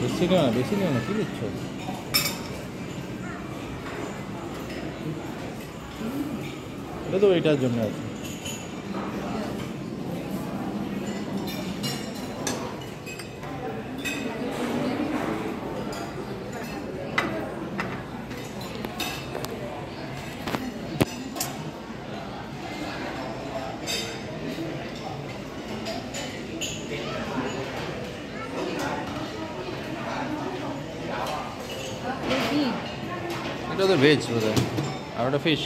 বেশি নিও না, কি দিচ্ছ? এটা তো এইটার জন্য আছে। এটা তো ভেজ বোধহয়, আর ওটা ফিশ।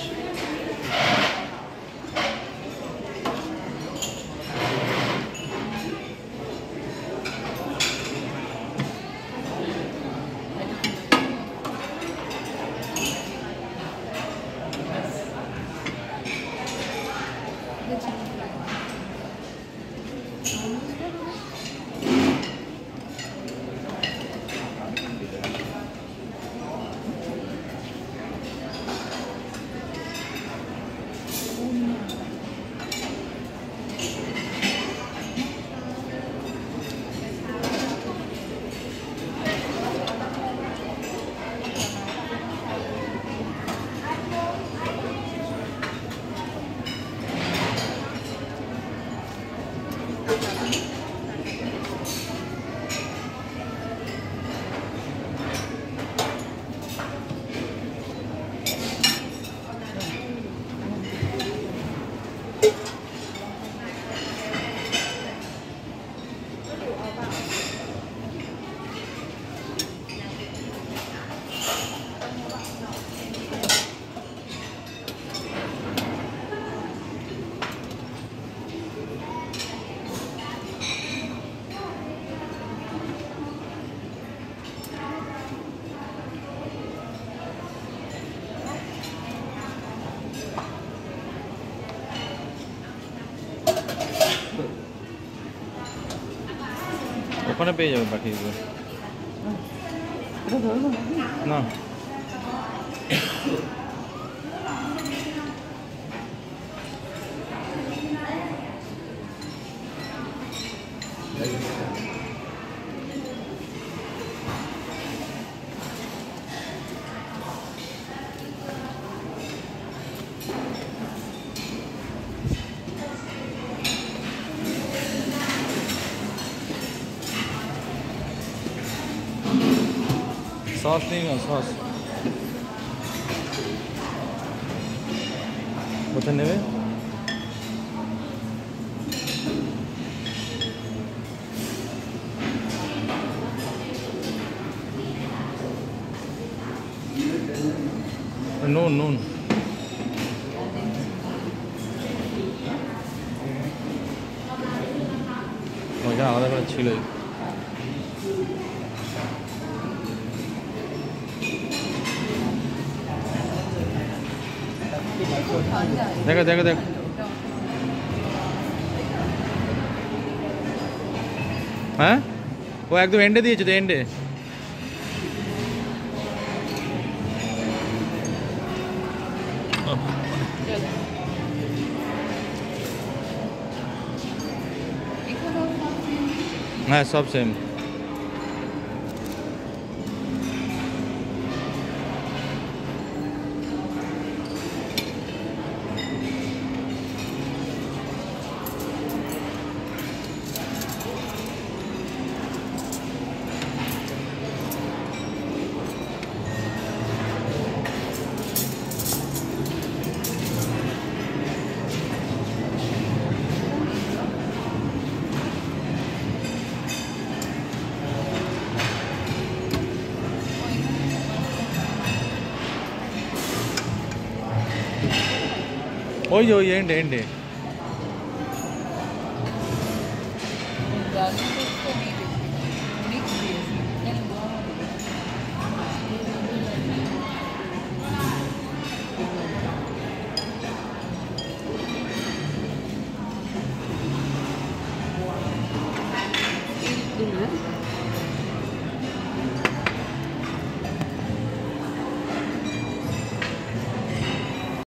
ওখানে পেয়ে যাবে পাঠিয়ে না। सॉस नहीं है, सॉस কোথায় নেবে? নুন নুন ওইটা আলাদা করে ছিলই। देखो देखो देखो हाँ वो एकदम एंडे दिए तो एंडे हाँ सब सेम। ওই যে ওই এন্ডে এন্ডে Değil mi?